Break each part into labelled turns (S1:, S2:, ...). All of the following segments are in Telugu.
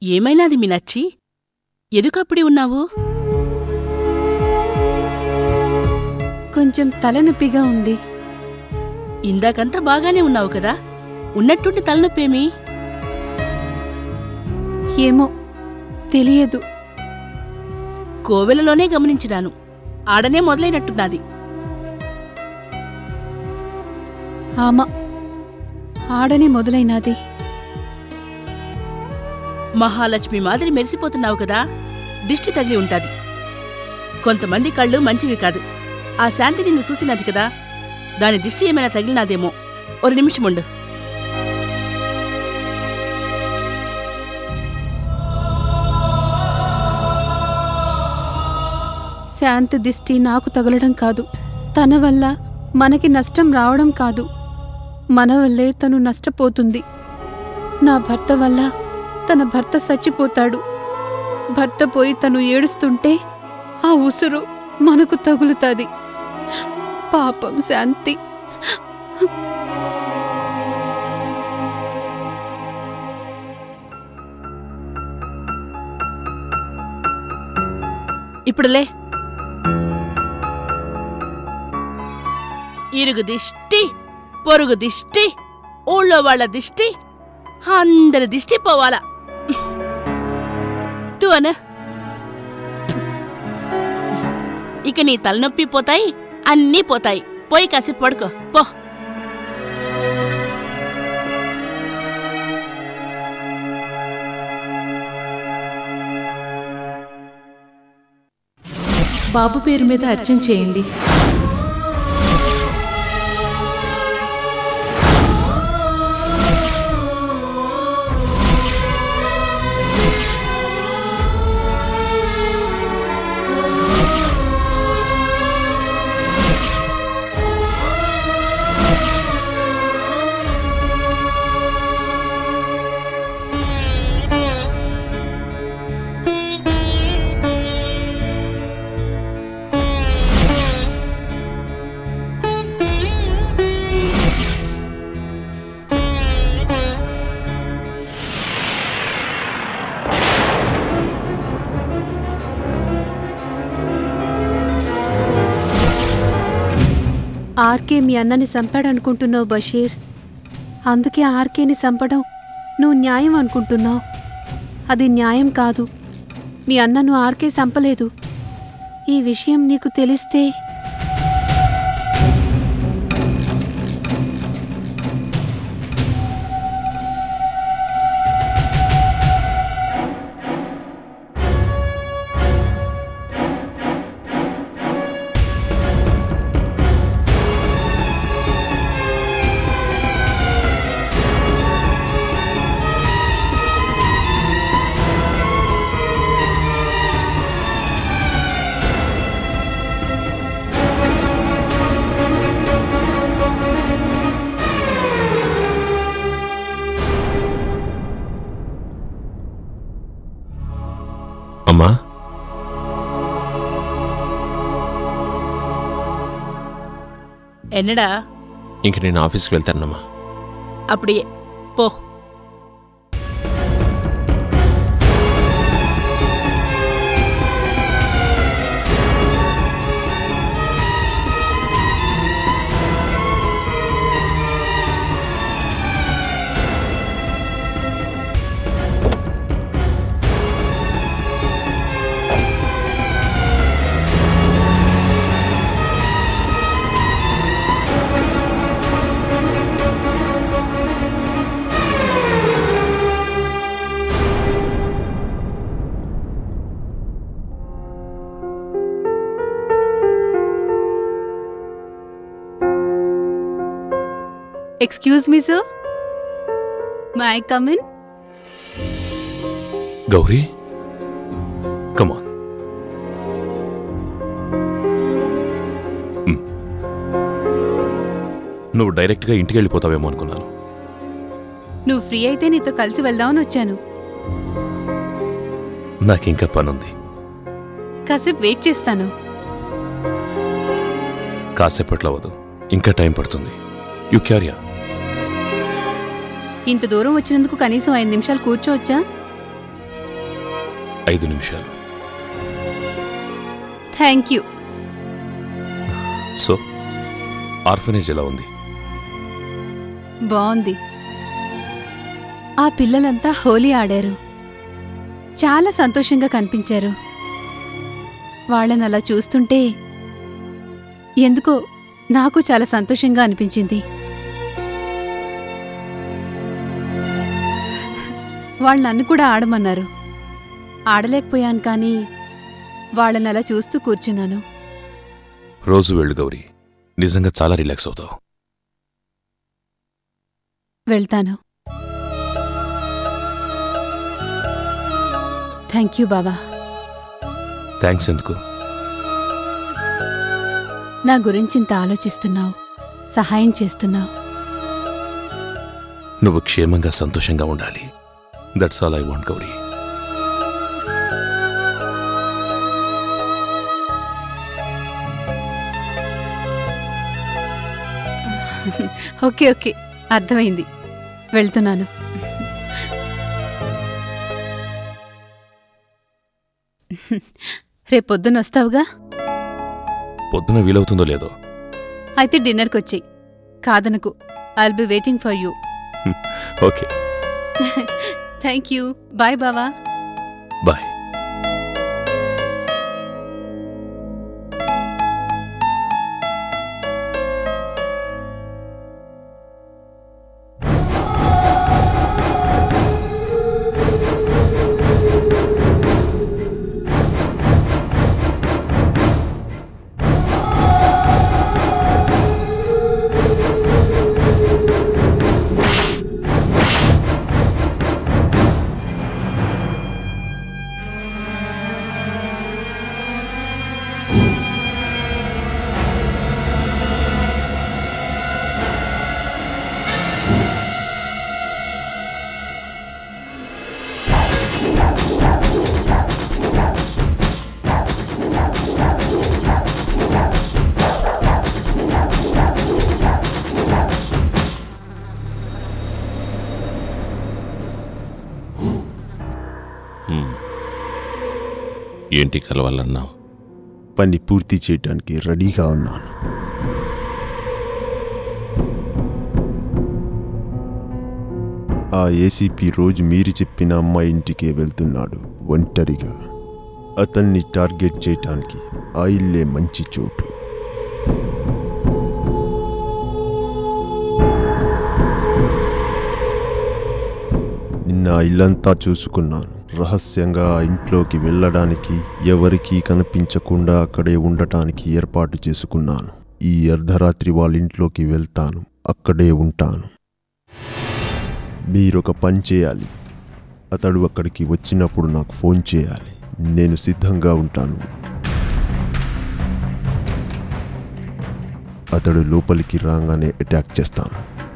S1: ఏమైనాది మీనాక్షి? ఎదుకప్పుడి ఉన్నావు?
S2: కొంచెం తలనొప్పిగా ఉంది.
S1: ఇందాకంతా బాగానే ఉన్నావు కదా, ఉన్నట్టుండి తలనొప్పేమి?
S2: ఏమో తెలియదు.
S1: కోవెలలోనే గమనించినాను, ఆడనే మొదలైనట్టున్నది.
S2: ఆమా, ఆడనే మొదలైనది.
S1: మహాలక్ష్మి మాదిరి మెరిసిపోతున్నావు కదా, దిష్టి తగిలి ఉంటాది. కొంతమంది కళ్ళు మంచివి కాదు. ఆ శాంతి నిన్ను చూసినది కదా, దాని దిష్టి ఏమైనా తగిలినాదేమో. ఒక నిమిషముండు.
S2: శాంతి దిష్టి నాకు తగలడం కాదు, తన వల్ల మనకి నష్టం రావడం కాదు, మన వల్లే తను నష్టపోతుంది. నా భర్త వల్ల తన భర్త చచ్చిపోతాడు. భర్త పోయి తను ఏడుస్తుంటే ఆ ఉసురు మనకు తగులుతాది. పాపం శాంతి.
S1: ఇప్పుడులే. ఇరుగు దిష్టి, పొరుగు దిష్టి, ఊళ్ళో వాళ్ల దిష్టి, అందరి దిష్టి పోవాలా. తూ అన. ఇక నీ తలనొప్పి పోతాయి, అన్నీ పోతాయి. పోయి కాసేపు పడుకో పో.
S3: బాబు పేరు మీద అర్చన చేయండి.
S2: ఆర్కే మీ అన్నని చంపాడనుకుంటున్నావు బషీర్. అందుకే ఆర్కేని చంపడం నువ్వు న్యాయం అనుకుంటున్నావు. అది న్యాయం కాదు. మీ అన్నను ఆర్కే చంపలేదు. ఈ విషయం నీకు తెలిస్తే
S4: అమ్మా,
S1: ఎన్నడా?
S4: ఇంక నేను ఆఫీస్కి వెళ్తానమ్మా.
S1: అప్పుడే పో.
S2: Excuse me sir, may I come in?
S4: Gauri, come on. నువ్వు డైరెక్ట్గా ఇంటికి వెళ్ళిపోతావేమో అనుకున్నాను.
S2: నువ్వు ఫ్రీ అయితే నీతో కలిసి వెళ్దామని వచ్చాను.
S4: నాకింకా పనుంది.
S2: కాసేపు వెయిట్ చేస్తాను.
S4: కాసేపట్లో అవదు, ఇంకా టైం పడుతుంది. You carry on.
S2: ఇంత దూరం వచ్చినందుకు కనీసం 5 నిమిషాలు కూర్చోవచ్చా?
S4: 5 నిమిషాలు.
S2: Thank you.
S4: సో ఆర్ఫనేజ్ ఎలా ఉంది?
S2: బాగుంది. ఆ పిల్లలంతా హోలీ ఆడారు. చాలా సంతోషంగా కనిపించారు. వాళ్ళని అలా చూస్తుంటే ఎందుకో నాకు చాలా సంతోషంగా అనిపించింది. వాళ్ళు నన్ను కూడా ఆడమన్నారు. ఆడలేకపోయాను, కానీ వాళ్ళని అలా చూస్తూ కూర్చున్నాను.
S4: రోజు వెళ్ళు గౌరీ, నిజంగా చాలా రిలాక్స్ అవుతావు.
S2: వెళ్తాను. థ్యాంక్ యూ బావా.
S4: థ్యాంక్స్ ఎందుకు?
S2: నా గురించింత ఆలోచిస్తున్నావు, సహాయం చేస్తున్నావు.
S4: నువ్వు క్షేమంగా సంతోషంగా ఉండాలి. That's all I want Gauri.
S2: Okay okay, అర్థమైంది. వెళ్తున్నాను. రేపొద్దున వస్తావుగా?
S4: పొద్దున వీలవుతుందో లేదో.
S2: అయితే డిన్నర్కొచ్చేయి, కాదనకు. I'll be waiting for you.
S4: Okay.
S2: Thank you. Bye బావా.
S4: బాయ్.
S5: ఏంటి కలవాలన్నావు?
S6: పని పూర్తి చేయడానికి రెడీగా ఉన్నాను. ఆ ఏసీపీ రోజు మీరు చెప్పిన అమ్మాయి ఇంటికే వెళ్తున్నాడు ఒంటరిగా. అతన్ని టార్గెట్ చేయటానికి ఆ ఇల్లే మంచి చోటు. నిన్న ఇల్లంతా చూసుకున్నాను. రహస్యంగా ఆ ఇంట్లోకి వెళ్ళడానికి, ఎవరికీ కనిపించకుండా అక్కడే ఉండటానికి ఏర్పాటు చేసుకున్నాను. ఈ అర్ధరాత్రి వాళ్ళ ఇంట్లోకి వెళ్తాను, అక్కడే ఉంటాను. మీరొక పని చేయాలి. అతడు అక్కడికి వచ్చినప్పుడు నాకు ఫోన్ చేయాలి. నేను సిద్ధంగా ఉంటాను. అతడు లోపలికి రాగానే అటాక్ చేస్తాను.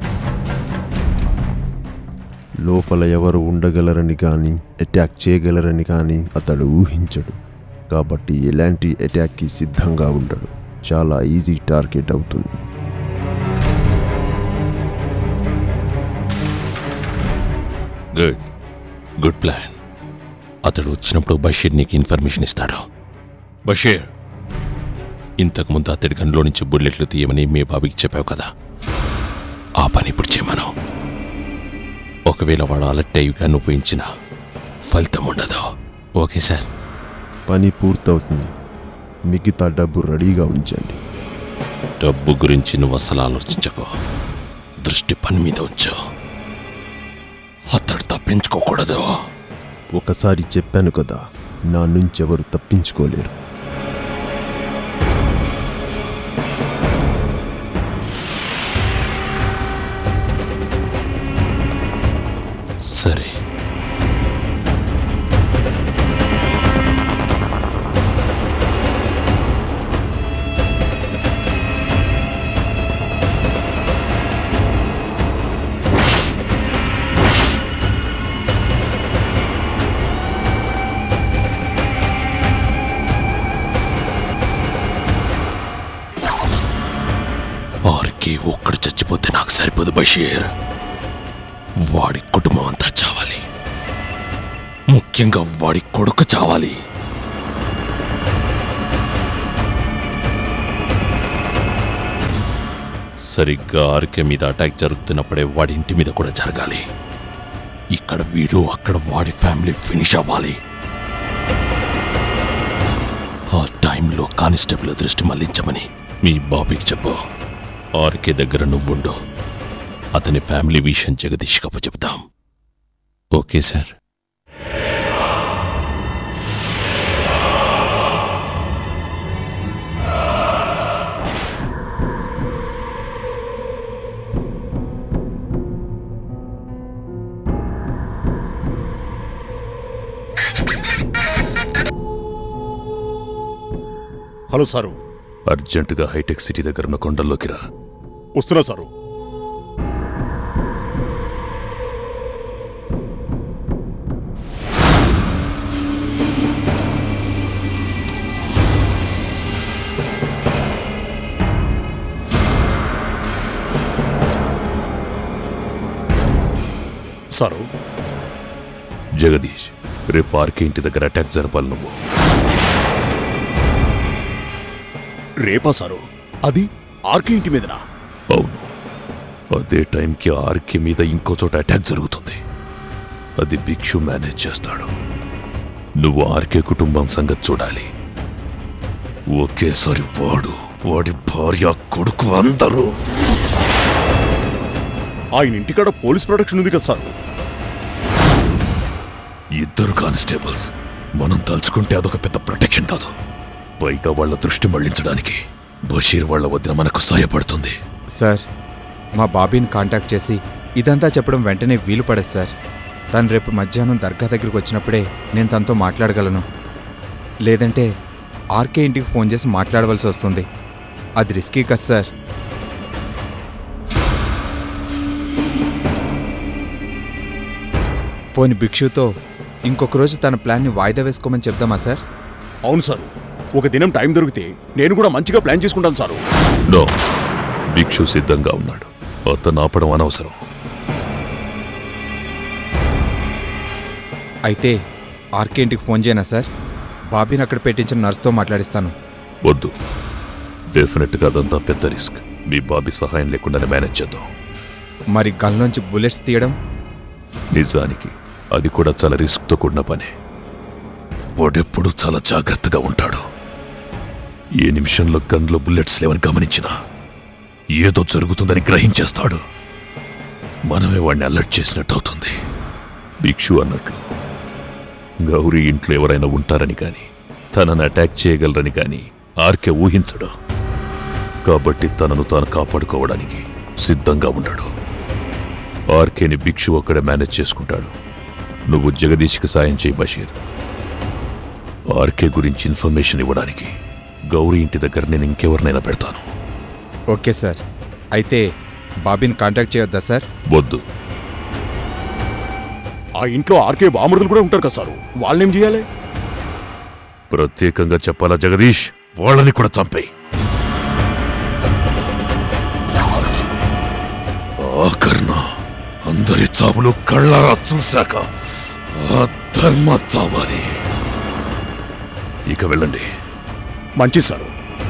S6: లోపల ఎవరు ఉండగలరని కానీ అటాక్ చేయగలరని కానీ అతడు ఊహించడు. కాబట్టి ఎలాంటి అటాక్కి సిద్ధంగా ఉండడు. చాలా ఈజీ టార్గెట్ అవుతుంది.
S5: Good plan. అతడు వచ్చినప్పుడు బషీర్ నీకు ఇన్ఫర్మేషన్ ఇస్తాడు. బషీర్, ఇంతకుముందు అతడి గన్లో నుంచి బుల్లెట్లు తీయమని మీ బాబుకి చెప్పావు కదా, ఆ పని ఇప్పుడు చేయమను. ఒకవేళ వాడు అలర్ట్ అయ్యి గన్ను ఉపయోగించిన ఫలితం ఉండదు. Okay sir?
S6: పని పూర్తవుతుంది. మిగతా డబ్బు రెడీగా ఉంచండి.
S5: డబ్బు గురించి నువ్వు అసలు ఆలోచించకు. దృష్టి పని మీద ఉంచు. అతడు తప్పించుకోకూడదు.
S6: ఒకసారి చెప్పాను కదా, నా నుంచి ఎవరు తప్పించుకోలేరు.
S5: సరే. ఆర్కి ఒక్కడు చచ్చిపోతే నాకు సరిపోదు బషీర్. వాడి కుటుంబం అంతా చావాలి. ముఖ్యంగా వాడి కొడుకు చావాలి. సరిగ్గా ఆర్కే మీద అటాక్ జరుగుతున్నప్పుడే వాడి ఇంటి మీద కూడా జరగాలి. ఇక్కడ వీడు, అక్కడ వాడి ఫ్యామిలీ ఫినిష్ అవ్వాలి. ఆ టైంలో కానిస్టేబుల్ దృష్టి మళ్లించమని మీ బాబీకి చెప్పు. ఆర్కే దగ్గర నువ్వుండు. అతని ఫ్యామిలీ విషయం జగదీష్ కప్పు చెప్తాం. Okay sir.
S7: Hello sir.
S5: అర్జెంటుగా హైటెక్ సిటీ దగ్గర ఉన్న కొండల్లోకి రా.
S7: వస్తున్నా సారు. సారు.
S5: జగదీష్, రేపు ఆర్కే ఇంటి దగ్గర అటాక్ జరపాలి నువ్వు.
S7: రేపా సారు? అది ఆర్కే ఇంటి మీదనా?
S5: అవును. అదే టైంకి ఆర్కే మీద ఇంకో చోట అటాక్ జరుగుతుంది. అది భిక్షు మేనేజ్ చేస్తాడు. నువ్వు ఆర్కే కుటుంబం సంగతి చూడాలి. ఒకేసారి వాడు, వాడి భార్య, కొడుకు అందరూ.
S7: ఆయన ఇంటికాడ పోలీస్ ప్రొటెక్షన్ ఉంది కదా సారు?
S5: ఇద్దరు కానిస్టేబుల్స్. మనం తలుచుకుంటే అదొక పెద్ద ప్రొటెక్షన్ కాదు. పైగా వాళ్ల దృష్టి మళ్లించడానికి బషీర్ వాళ్ల వద్ద మనకు సాయపడుతుంది.
S8: సార్, మా బాబీని కాంటాక్ట్ చేసి ఇదంతా చెప్పడం వెంటనే వీలు పడదు సార్. తను రేపు మధ్యాహ్నం దర్గా దగ్గరికి వచ్చినప్పుడే నేను తనతో మాట్లాడగలను. లేదంటే ఆర్కే ఇంటికి ఫోన్ చేసి మాట్లాడవలసి వస్తుంది. అది రిస్కీ కదా సార్. పోని భిక్షుతో ఇంకొక రోజు తన ప్లాన్ని వాయిదా వేసుకోమని చెప్దామా సార్?
S7: అవును సారు. ఒక దినం టైం దొరికితే నేను కూడా మంచిగా ప్లాన్ చేసుకుంటాను సారు.
S5: నో, భిక్షు సిద్ధంగా ఉన్నాడు. అతను ఆపడం అనవసరం.
S8: అయితే ఆర్కే ఇంటికి ఫోన్ చేయనా సార్? బాబీని అక్కడ పెట్టించిన నర్స్తో మాట్లాడిస్తాను.
S5: వద్దు. డెఫినెట్గా అదంతా పెద్ద రిస్క్. మీ బాబీ సహాయం లేకుండానే మేనేజ్ చేద్దాం.
S8: మరి గన్లోంచి బుల్లెట్స్ తీయడం?
S5: నిజానికి అది కూడా చాలా రిస్క్తో కూడిన పని. వాడెప్పుడు చాలా జాగ్రత్తగా ఉంటాడు. ఏ నిమిషంలో గన్లో బుల్లెట్స్ లేవని గమనించినా ఏదో జరుగుతుందని గ్రహించేస్తాడు. మనమే వాడిని అలర్ట్ చేసినట్టు అవుతుంది. భిక్షు అన్నట్లు గౌరీ ఇంట్లో ఎవరైనా ఉంటారని కానీ తనను అటాక్ చేయగలరని కానీ ఆర్కే ఊహించడు. కాబట్టి తనను తాను కాపాడుకోవడానికి సిద్ధంగా ఉన్నాడు. ఆర్కేని భిక్షు ఒక్కడే మేనేజ్ చేసుకుంటాడు. నువ్వు జగదీష్కి సాయం చేయి బషీర్. ఆర్కే గురించి ఇన్ఫర్మేషన్ ఇవ్వడానికి గౌరీ ఇంటి దగ్గర నేను ఇంకెవరినైనా పెడతాను.
S8: Okay sir. అయితే బాబీని కాంటాక్ట్ చేయొద్దా సార్?
S5: వద్దు.
S7: ఆ ఇంట్లో ఆర్కే బామరుదులు కూడా ఉంటారు కదా సారు? వాళ్ళనేం చేయాలి?
S5: ప్రత్యేకంగా చెప్పాలా జగదీష్? వాళ్ళని కూడా చంపేయి. ఆఖర్న అందరి చావులు కళ్ళారా చూశాక ఆ ధర్మ చావాలి. ఇక వెళ్ళండి.
S7: మంచిది సారు.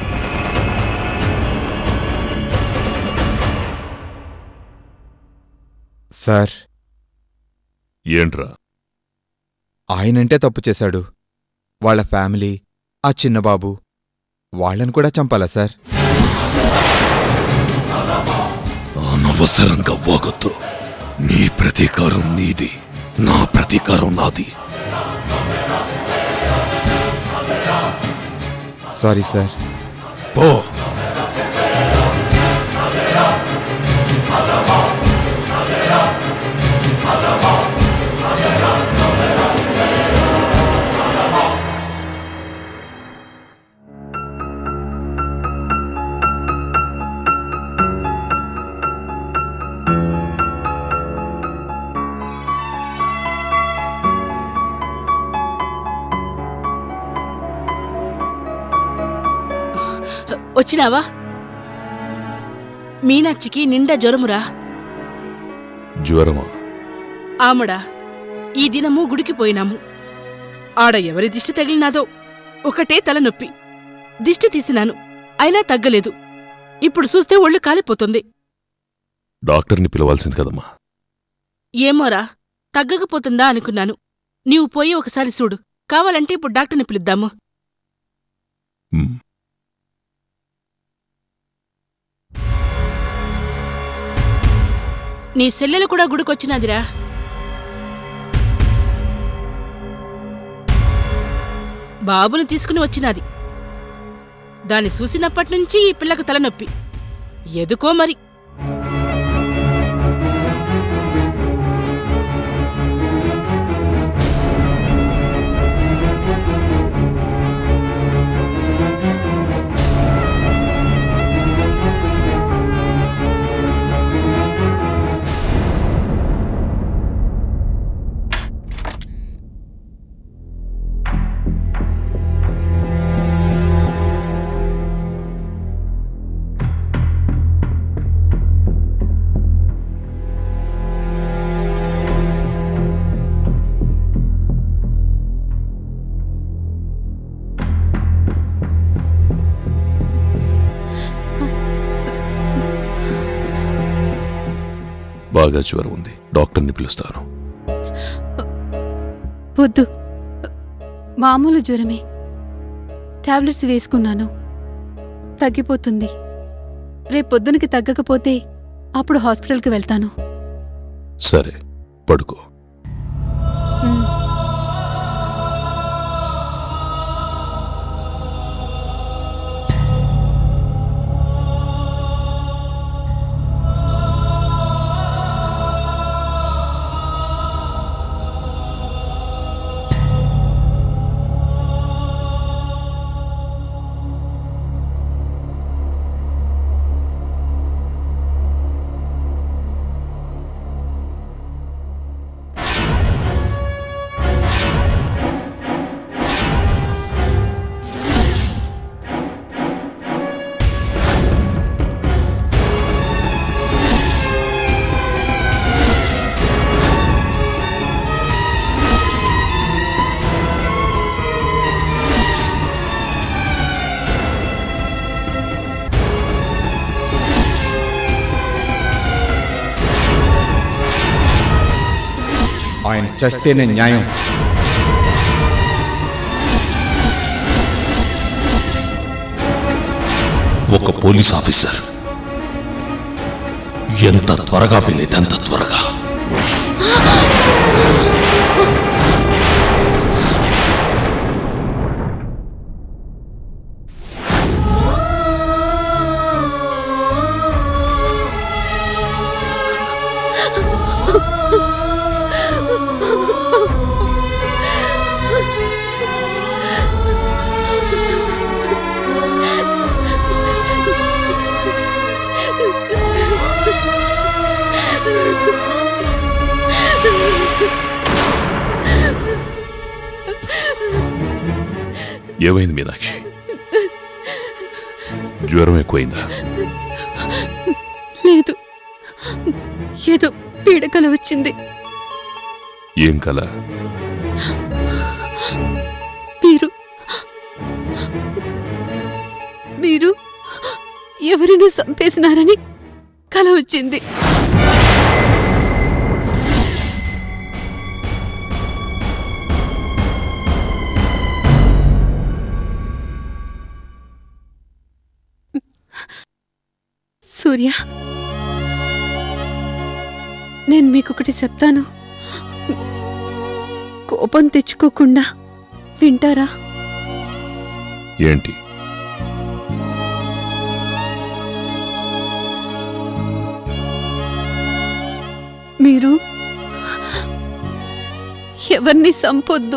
S8: సార్,
S5: ఏంట్రా?
S8: ఆయనంటే తప్పు చేశాడు. వాళ్ళ ఫ్యామిలీ, ఆ చిన్నబాబు, వాళ్ళని కూడా చంపాలా సార్?
S5: అనవసరంగా వాగొద్దు. నీ ప్రతీకారం నీది, నా ప్రతీకారం నాది.
S8: Sorry sir.
S5: పో.
S1: వచ్చినావా? మీనాక్షికి నిండా జ్వరమురా.
S5: జ్వరమా?
S1: ఆమడా, ఈ దినము గుడికి పోయినాము. ఆడ ఎవరి దిష్టి తగిలినాదో ఒకటే తలనొప్పి. దిష్టి తీసినాను, అయినా తగ్గలేదు. ఇప్పుడు చూస్తే ఒళ్ళు కాలిపోతుంది.
S4: డాక్టర్ని పిలవాల్సింది కదమ్మా.
S1: ఏమోరా, తగ్గకపోతుందా అనుకున్నాను. నీవు పోయి ఒకసారి చూడు. కావాలంటే ఇప్పుడు డాక్టర్ని పిలుద్దాము. నీ సెల్లెలు కూడా గుడికొచ్చినదిరా. బాబుని తీసుకుని వచ్చినది. దాన్ని చూసినప్పటినుంచి ఈ పిల్లకు తలనొప్పి. ఎదుకో మరి.
S4: బాగా జ్వరం ఉంది, డాక్టర్ని పిలుస్తాను.
S2: వద్దు, మామూలు జ్వరమే. టాబ్లెట్స్ వేసుకున్నాను, తగ్గిపోతుంది. రేపొద్దునకి తగ్గకపోతే అప్పుడు హాస్పిటల్కి వెళ్తాను.
S4: సరే, పడుకో.
S8: ఆయన చస్తేనే న్యాయం.
S5: ఒక పోలీస్ ఆఫీసర్ ఎంత త్వరగా వీలైతే అంత త్వరగా.
S4: ఏమైంది మీనాక్షి? జ్వరం ఎక్కువైందా?
S2: లేదు, ఏదో పీడకల వచ్చింది.
S4: ఏం కల?
S2: మీరు ఎవరిని చంపేసినారని కల వచ్చింది. సూర్య, నేను మీకొకటి చెప్తాను, కోపం తెచ్చుకోకుండా వింటారా?
S4: ఏంటి?
S2: మీరు ఎవరిని సంపొద్దు.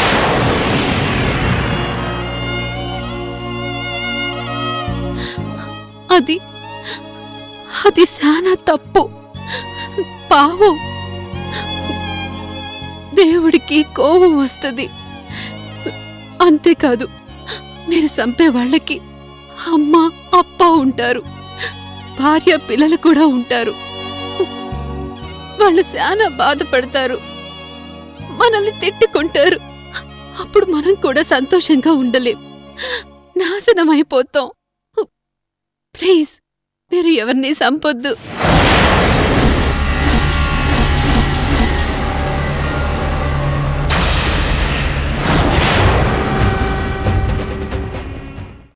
S2: అది చాలా తప్పు, పావం. దేవుడికి కోపం వస్తుంది. అంతేకాదు, మీరు చంపే వాళ్ళకి అమ్మ అప్ప ఉంటారు, భార్య పిల్లలు కూడా ఉంటారు. వాళ్ళు చాలా బాధపడతారు, మనల్ని తిట్టుకుంటారు. అప్పుడు మనం కూడా సంతోషంగా ఉండలేం, నాశనమైపోతాం. ప్లీజ్, మీరు ఎవరిని సంపొద్దు.